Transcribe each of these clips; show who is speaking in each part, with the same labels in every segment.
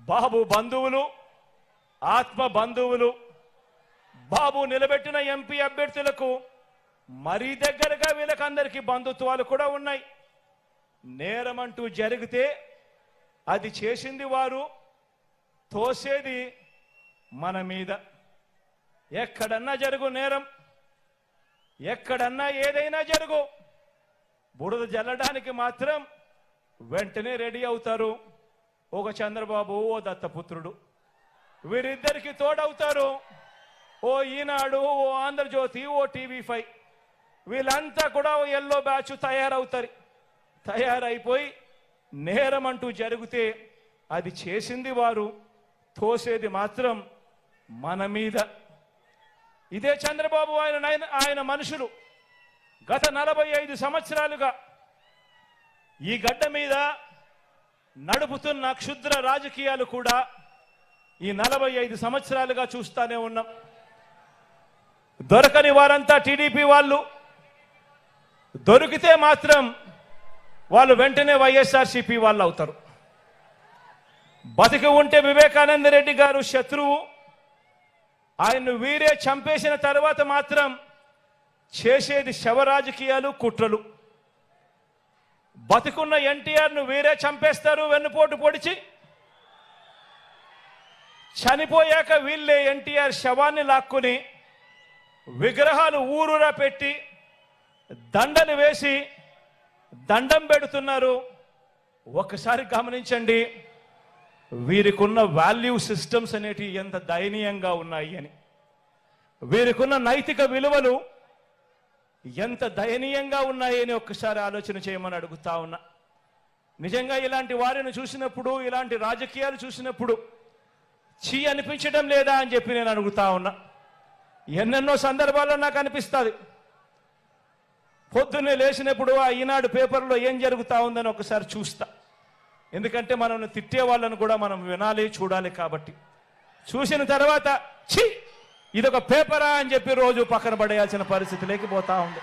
Speaker 1: బాబు బంధువులు, ఆత్మ బంధువులు, బాబు నిలబెట్టిన ఎంపీ అభ్యర్థులకు మరీ దగ్గరగా వీళ్ళకందరికీ బంధుత్వాలు కూడా ఉన్నాయి. నేరమంటూ జరిగితే అది చేసింది వారు, తోసేది మన మీద. ఎక్కడన్నా జరుగు నేరం, ఎక్కడన్నా ఏదైనా జరుగు, బురద జల్లడానికి మాత్రం వెంటనే రెడీ అవుతారు. ఒక చంద్రబాబు, ఓ దత్తపుత్రుడు, వీరిద్దరికి తోడవుతారు ఓ ఈనాడు, ఓ ఆంధ్రజ్యోతి, ఓ TV5. వీళ్ళంతా కూడా ఎల్లో బ్యాచ్ తయారైపోయి నేరం అంటూ జరిగితే అది చేసింది వారు, తోసేది మాత్రం మన మీద. ఇదే చంద్రబాబు ఆయన మనుషులు గత 45 సంవత్సరాలుగా ఈ గడ్డ మీద నడుపుతున్న క్షుద్ర రాజకీయాలు కూడా ఈ 45 సంవత్సరాలుగా చూస్తానే ఉన్నాం. దొరకని వారంతా టీడీపీ వాళ్ళు, దొరికితే మాత్రం వాళ్ళు వెంటనే వైఎస్ఆర్సీపీ వాళ్ళు అవుతారు. బతికి ఉంటే వివేకానంద రెడ్డి గారు శత్రువు, ఆయన్ను వీరే చంపేసిన తర్వాత మాత్రం చేసేది శవ రాజకీయాలు, కుట్రలు. బతికున్న ఎన్టీఆర్ను వీరే చంపేస్తారు వెన్నుపోటు పొడిచి, చనిపోయాక వీళ్ళే ఎన్టీఆర్ శవాన్ని లాక్కుని విగ్రహాలు ఊరూరా పెట్టి దండలు వేసి దండం పెడుతున్నారు. ఒకసారి గమనించండి వీరికున్న వాల్యూ సిస్టమ్స్ అనేటివి ఎంత దయనీయంగా ఉన్నాయి అని, వీరికున్న నైతిక విలువలు ఎంత దయనీయంగా ఉన్నాయి అని ఒక్కసారి ఆలోచన చేయమని అడుగుతా ఉన్నా. నిజంగా ఇలాంటి వారిని చూసినప్పుడు, ఇలాంటి రాజకీయాలు చూసినప్పుడు చీ అనిపించడం లేదా అని చెప్పి నేను అడుగుతా ఉన్నా. ఎన్నెన్నో సందర్భాల్లో నాకు అనిపిస్తుంది. పొద్దున్నే లేచినప్పుడు ఆ ఈనాడు పేపర్లో ఏం జరుగుతూ ఉందని ఒకసారి చూస్తా. ఎందుకంటే మనం తిట్టే వాళ్ళను కూడా మనం వినాలి, చూడాలి. కాబట్టి చూసిన తర్వాత ఛీ ఇదొక పేపరా అని చెప్పి రోజు పక్కన పడేయాల్సిన పరిస్థితి లేకపోతా ఉంది.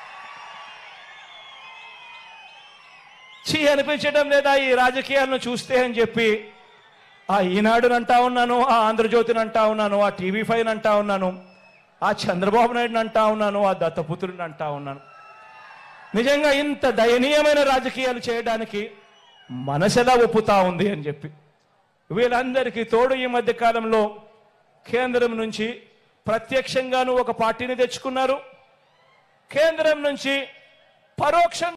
Speaker 1: ఛీ అనిపించడం లేదా ఈ రాజకీయాలను చూస్తే అని చెప్పి ఆ ఈనాడుని అంటా ఉన్నాను, ఆ ఆంధ్రజ్యోతిని అంటా ఉన్నాను, ఆ TV5 అంటా ఉన్నాను, ఆ చంద్రబాబు నాయుడుని అంటా ఉన్నాను, ఆ దత్తపుత్రుడిని అంటా ఉన్నాను. నిజంగా ఇంత దయనీయమైన రాజకీయాలు చేయడానికి మనసెలా ఒప్పుతా ఉంది అని చెప్పి. వీళ్ళందరికీ తోడు ఈ మధ్య కాలంలో కేంద్రం నుంచి ప్రత్యక్షంగాను ఒక పార్టీని తెచ్చుకున్నారు, కేంద్రం నుంచి పరోక్షంగా